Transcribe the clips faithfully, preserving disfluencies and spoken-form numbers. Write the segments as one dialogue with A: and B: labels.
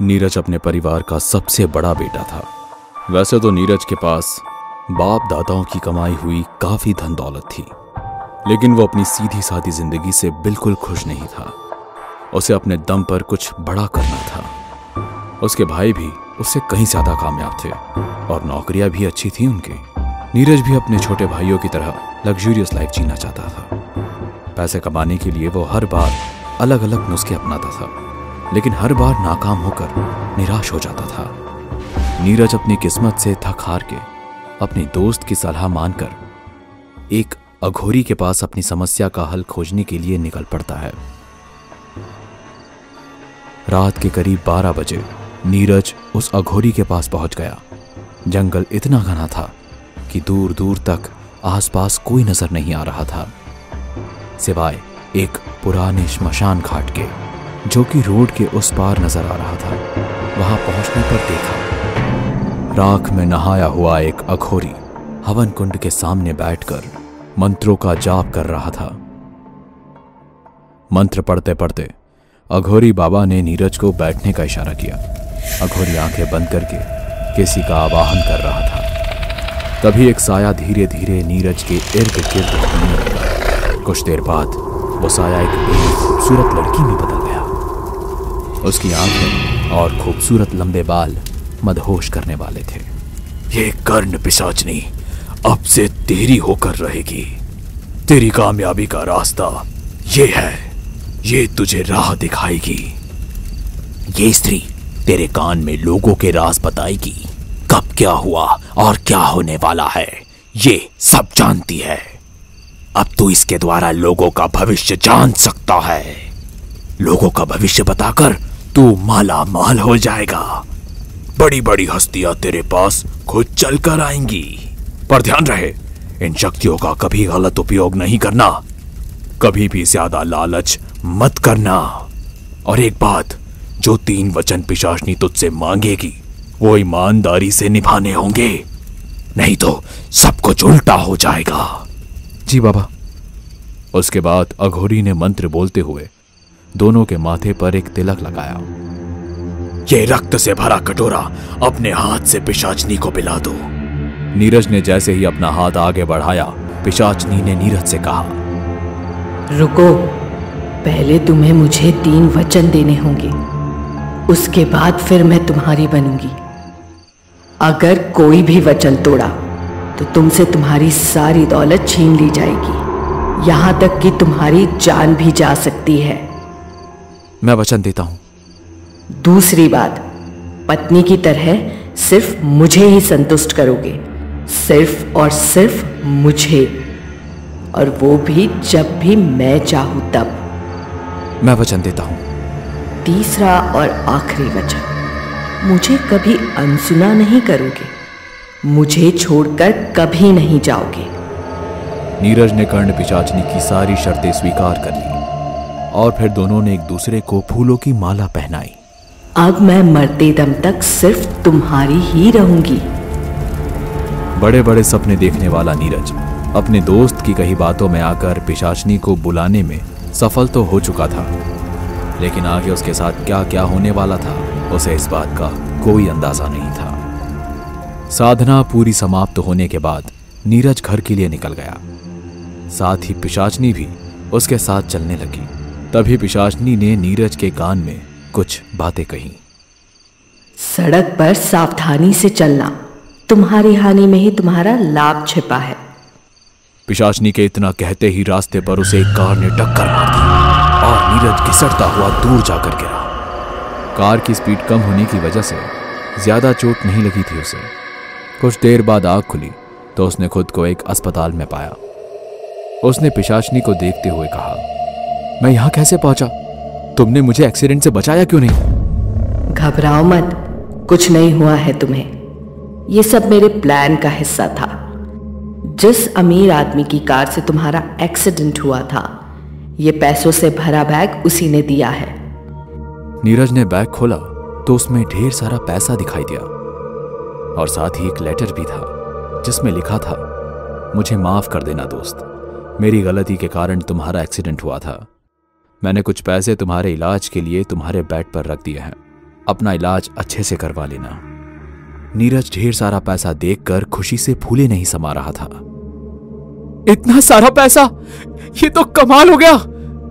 A: नीरज अपने परिवार का सबसे बड़ा बेटा था। वैसे तो नीरज के पास बाप दादाओं की कमाई हुई काफी धन दौलत थी, लेकिन वो अपनी सीधी सादी जिंदगी से बिल्कुल खुश नहीं था। उसे अपने दम पर कुछ बड़ा करना था। उसके भाई भी उससे कहीं ज्यादा कामयाब थे और नौकरियां भी अच्छी थी उनकी। नीरज भी अपने छोटे भाइयों की तरह लग्जूरियस लाइफ जीना चाहता था। पैसे कमाने के लिए वो हर बार अलग अलग नुस्खे अपनाता था, लेकिन हर बार नाकाम होकर निराश हो जाता था। नीरज अपनी किस्मत से थक हार के अपने दोस्त की सलाह मानकर एक अघोरी के पास अपनी समस्या का हल खोजने के लिए निकल पड़ता है। रात के करीब बारह बजे नीरज उस अघोरी के पास पहुंच गया। जंगल इतना घना था कि दूर दूर तक आसपास कोई नजर नहीं आ रहा था, सिवाय एक पुराने श्मशान घाट के, जो कि रोड के उस पार नजर आ रहा था। वहां पहुंचने पर देखा राख में नहाया हुआ एक अघोरी हवन कुंड के सामने बैठकर मंत्रों का जाप कर रहा था। मंत्र पढ़ते पढ़ते अघोरी बाबा ने नीरज को बैठने का इशारा किया। अघोरी आंखें बंद करके किसी का आवाहन कर रहा था। तभी एक साया धीरे धीरे नीरज के इर्द गिर्द घूमने लगा। कुछ देर बाद वो साया एक बड़ी खूबसूरत लड़की में बदल गया। उसकी आंखें और खूबसूरत लंबे बाल मदहोश करने वाले थे। ये कर्ण पिशाचनी अब से तेरी होकर रहेगी। तेरी कामयाबी का रास्ता ये है, ये तुझे राह दिखाएगी। ये स्त्री तेरे कान में लोगों के राज बताएगी। कब क्या हुआ और क्या होने वाला है ये सब जानती है। अब तू इसके द्वारा लोगों का भविष्य जान सकता है। लोगों का भविष्य बताकर तू माला माल हो जाएगा। बड़ी बड़ी हस्तियां तेरे पास खुद चल कर आएंगी। पर ध्यान रहे, इन शक्तियों का कभी गलत उपयोग नहीं करना। कभी भी ज्यादा लालच मत करना। और एक बात, जो तीन वचन पिशाचनी तुझसे मांगेगी वो ईमानदारी से निभाने होंगे, नहीं तो सब कुछ उल्टा हो जाएगा। जी बाबा। उसके बाद अघोरी ने मंत्र बोलते हुए दोनों के माथे पर एक तिलक लगाया। ये रक्त से भरा कटोरा अपने हाथ से पिशाचनी को पिला दो। नीरज ने जैसे ही अपना हाथ आगे बढ़ाया, पिशाचनी ने नीरज से कहा,
B: रुको, पहले तुम्हें मुझे तीन वचन देने होंगे, उसके बाद फिर मैं तुम्हारी बनूंगी। अगर कोई भी वचन तोड़ा तो तुमसे तुम्हारी सारी दौलत छीन ली जाएगी, यहां तक कि तुम्हारी जान भी जा सकती है।
A: मैं वचन देता हूं।
B: दूसरी बात, पत्नी की तरह सिर्फ मुझे ही संतुष्ट करोगे, सिर्फ और सिर्फ मुझे, और वो भी जब भी मैं चाहूं तब।
A: मैं वचन देता हूं।
B: तीसरा और आखिरी वचन, मुझे कभी अनसुना नहीं करोगे, मुझे छोड़कर कभी नहीं जाओगे।
A: नीरज ने कर्ण पिशाचनी की सारी शर्तें स्वीकार कर ली और फिर दोनों ने एक दूसरे को फूलों की माला पहनाई।
B: अब मैं मरते दम तक सिर्फ तुम्हारी ही रहूंगी।
A: बड़े बड़े सपने देखने वाला नीरज अपने दोस्त की कही बातों में आकर पिशाचनी को बुलाने में सफल तो हो चुका था, लेकिन आगे उसके साथ क्या क्या होने वाला था उसे इस बात का कोई अंदाजा नहीं था। साधना पूरी समाप्त होने के बाद नीरज घर के लिए निकल गया। साथ ही पिशाचनी भी उसके साथ चलने लगी। तभी पिशाचनी ने नीरज के कान में कुछ बातें कही।
B: सड़क पर सावधानी से चलना, तुम्हारी हानि में ही तुम्हारा लाभ छिपा है।
A: पिशाचनी के इतना कहते ही रास्ते पर उसे एक कार ने टक्कर मार दी और नीरज घिसटता हुआ दूर जाकर गिरा। कार की स्पीड कम होने की वजह से ज्यादा चोट नहीं लगी थी उसे। कुछ देर बाद आंख खुली तो उसने खुद को एक अस्पताल में पाया। उसने पिशाचनी को देखते हुए कहा, मैं यहां कैसे पहुंचा? तुमने मुझे एक्सीडेंट से बचाया क्यों नहीं?
B: घबराओ मत, कुछ नहीं हुआ है तुम्हें। ये सब मेरे प्लान का हिस्सा था। जिस अमीर आदमी की कार से तुम्हारा एक्सीडेंट हुआ था, ये पैसों से भरा बैग उसी ने दिया है।
A: नीरज ने बैग खोला तो उसमें ढेर सारा पैसा दिखाई दिया और साथ ही एक लेटर भी था जिसमें लिखा था, मुझे माफ कर देना दोस्त, मेरी गलती के कारण तुम्हारा एक्सीडेंट हुआ था। मैंने कुछ पैसे तुम्हारे इलाज के लिए तुम्हारे बेड पर रख दिए हैं। अपना इलाज अच्छे से करवा लेना। नीरज ढेर सारा पैसा देखकर खुशी से फूले नहीं समा रहा था। इतना सारा पैसा, ये तो कमाल हो गया।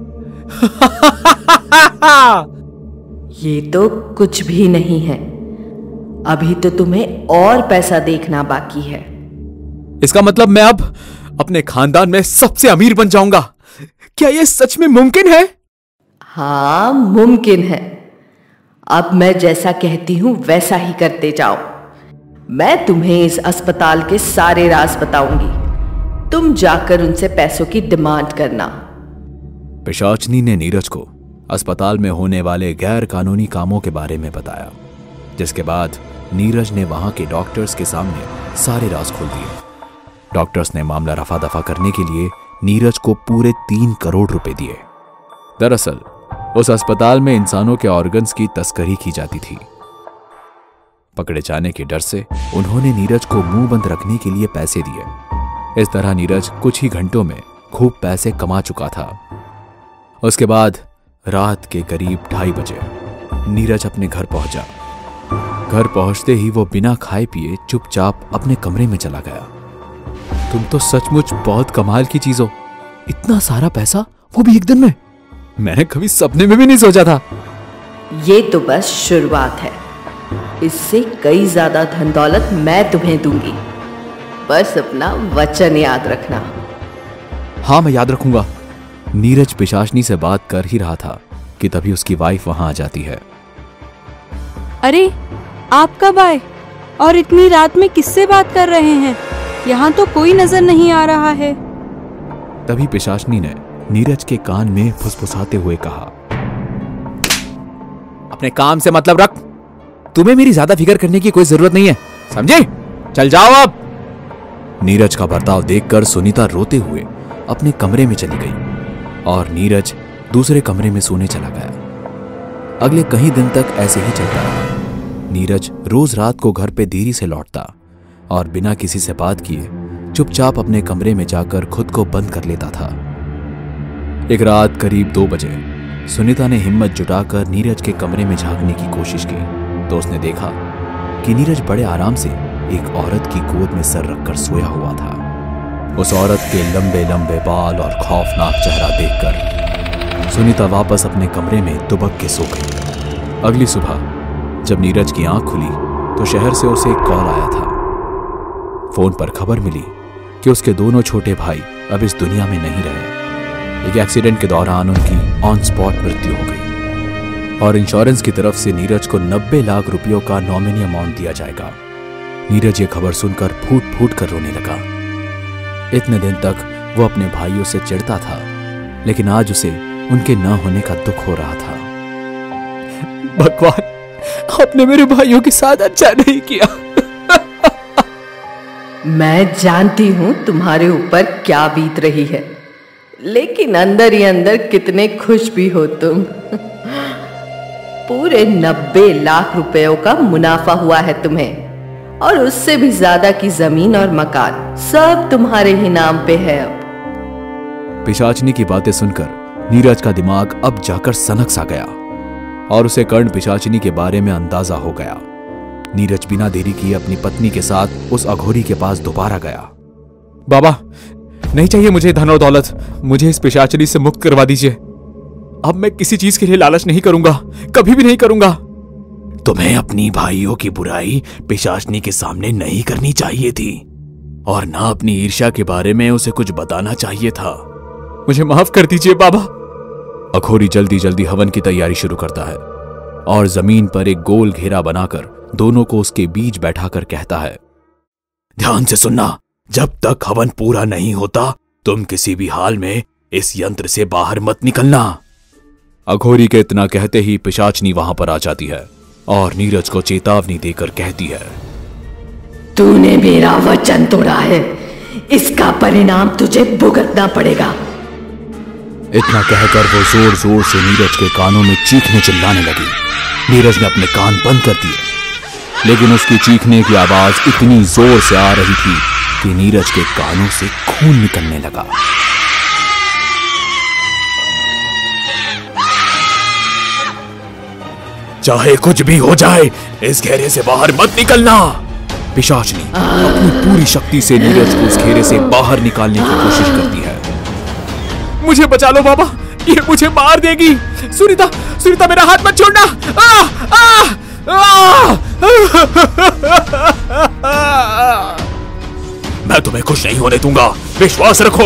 B: ये तो कुछ भी नहीं है, अभी तो तुम्हें और पैसा देखना बाकी है।
A: इसका मतलब मैं अब अपने खानदान में सबसे अमीर बन जाऊंगा। क्या यह सच में मुमकिन है?
B: हाँ, मुमकिन है। अब मैं जैसा कहती हूं वैसा ही करते जाओ। मैं तुम्हें इस अस्पताल के सारे राज बताऊंगी, तुम जाकर उनसे पैसों की डिमांड करना।
A: पिशाचनी ने नीरज को अस्पताल में होने वाले गैर कानूनी कामों के बारे में बताया, जिसके बाद नीरज ने वहां के डॉक्टर्स के सामने सारे राज खोल दिए। डॉक्टर्स ने मामला रफा दफा करने के लिए नीरज को पूरे तीन करोड़ रुपए दिए। दरअसल उस अस्पताल में इंसानों के ऑर्गन्स की तस्करी की जाती थी। पकड़े जाने के डर से उन्होंने नीरज को मुंह बंद रखने के लिए पैसे दिए। इस तरह नीरज कुछ ही घंटों में खूब पैसे कमा चुका था। उसके बाद रात के करीब ढाई बजे नीरज अपने घर पहुंचा। घर पहुंचते ही वो बिना खाए पिए चुपचाप अपने कमरे में चला गया। तुम तो सचमुच बहुत कमाल की चीज हो। इतना सारा पैसा, वो भी एक दिन में। मैंने कभी सपने में भी नहीं सोचा था।
B: ये तो बस शुरुआत है, इससे कई ज्यादा धन दौलत मैं तुम्हें दूंगी। बस अपना वचन याद रखना।
A: हाँ, मैं याद रखूंगा। नीरज पिशाचनी से बात कर ही रहा था कि तभी उसकी वाइफ वहां आ जाती है।
C: अरे, आप कब आए और इतनी रात में किससे बात कर रहे हैं? यहाँ तो कोई नजर नहीं आ रहा है।
A: तभी पिशाचनी ने नीरज के कान में फुसफुसाते हुए कहा, अपने काम से मतलब रख। तुम्हें मेरी ज्यादा फिक्र करने की कोई जरूरत नहीं है, समझे? चल जाओ अब। नीरज का बर्ताव देखकर सुनीता रोते हुए अपने कमरे में चली गई और नीरज दूसरे कमरे में सोने चला गया। अगले कई दिन तक ऐसे ही चलता रहा। नीरज रोज रात को घर पे देरी से लौटता और बिना किसी से बात किए चुपचाप अपने कमरे में जाकर खुद को बंद कर लेता था। एक रात करीब दो बजे सुनीता ने हिम्मत जुटाकर नीरज के कमरे में झांकने की कोशिश की तो उसने देखा कि नीरज बड़े आराम से एक औरत की गोद में सर रखकर सोया हुआ था। उस औरत के लंबे लंबे बाल और खौफनाक चेहरा देखकर सुनीता वापस अपने कमरे में दुबक के सो गई। अगली सुबह जब नीरज की आंख खुली तो शहर से उसे एक कॉल आया था। फोन पर खबर मिली कि उसके दोनों छोटे भाई अब इस दुनिया में नहीं रहे। एक एक्सीडेंट के दौरान उनकी ऑन स्पॉट मृत्यु हो गई और इंश्योरेंस की तरफ से नीरज को नब्बे लाख रुपयों का नॉमिनी अमाउंट दिया जाएगा। नीरज ये खबर सुनकर फूट फूट कर रोने लगा। इतने दिन तक वो अपने भाइयों से चिढ़ता था, लेकिन आज उसे उनके न होने का दुख हो रहा था। भगवान, आपने मेरे भाइयों के साथ अच्छा नहीं किया।
B: मैं जानती हूं तुम्हारे ऊपर क्या बीत रही है, लेकिन अंदर ही अंदर कितने खुश भी हो तुम। पूरे नब्बे लाख रुपयों का मुनाफा हुआ है तुम्हें और उससे भी ज्यादा की जमीन और मकान सब तुम्हारे ही नाम पे है अब।
A: पिशाचनी की बातें सुनकर नीरज का दिमाग अब जाकर सनक सा गया और उसे कर्ण पिशाचनी के बारे में अंदाजा हो गया। नीरज बिना देरी किए अपनी पत्नी के साथ उस अघोरी के पास दोबारा गया। बाबा, नहीं चाहिए मुझे धन और दौलत, मुझे इस पिशाचनी से मुक्त करवा दीजिए। अब मैं किसी चीज के लिए लालच नहीं करूंगा, कभी भी नहीं करूंगा। तुम्हें अपनी भाइयों की बुराई पिशाचनी के सामने नहीं करनी चाहिए थी और ना अपनी ईर्ष्या के बारे में उसे कुछ बताना चाहिए था। मुझे माफ कर दीजिए बाबा। अघोरी जल्दी जल्दी हवन की तैयारी शुरू करता है और जमीन पर एक गोल घेरा बनाकर दोनों को उसके बीच बैठाकर कहता है, ध्यान से सुनना, जब तक हवन पूरा नहीं होता तुम किसी भी हाल में इस यंत्र से बाहर मत निकलना। अघोरी के इतना कहते ही पिशाचनी वहां पर आ जाती है और नीरज को चेतावनी देकर कहती है,
B: तूने मेरा वचन तोड़ा है, इसका परिणाम तुझे भुगतना पड़ेगा।
A: इतना कहकर वो जोर जोर से नीरज के कानों में चीखने चिल्लाने लगी। नीरज ने अपने कान बंद कर दिए, लेकिन उसकी चीखने की आवाज इतनी जोर से आ रही थी कि नीरज के कानों से खून निकलने लगा। चाहे कुछ भी हो जाए, इस घेरे से बाहर मत निकलना। पिशाचनी अपनी पूरी शक्ति से नीरज को उस घेरे से बाहर निकालने की कोशिश करती है। मुझे बचा लो बाबा, ये मुझे मार देगी। सुनीता, सुनीता मेरा हाथ मत छोड़ना। आ, आ, आ, मैं तुम्हें खुश नहीं होने दूंगा, विश्वास रखो।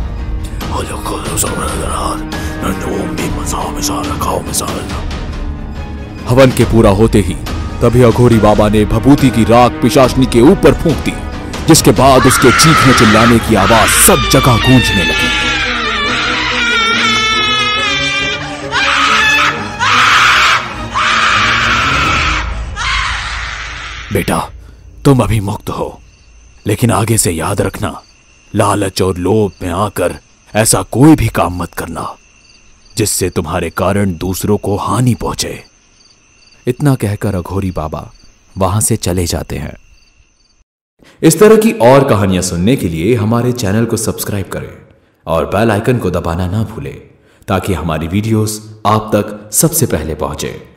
A: हवन के पूरा होते ही तभी अघोरी बाबा ने भभूति की राख पिशाचनी के ऊपर फूंक दी, जिसके बाद उसके चीखने चिल्लाने की आवाज सब जगह गूंजने लगी। बेटा, तुम अभी मुक्त हो, लेकिन आगे से याद रखना, लालच और लोभ में आकर ऐसा कोई भी काम मत करना जिससे तुम्हारे कारण दूसरों को हानि पहुंचे। इतना कहकर अघोरी बाबा वहां से चले जाते हैं। इस तरह की और कहानियां सुनने के लिए हमारे चैनल को सब्सक्राइब करें और बेल आइकन को दबाना ना भूलें, ताकि हमारी वीडियोस आप तक सबसे पहले पहुंचे।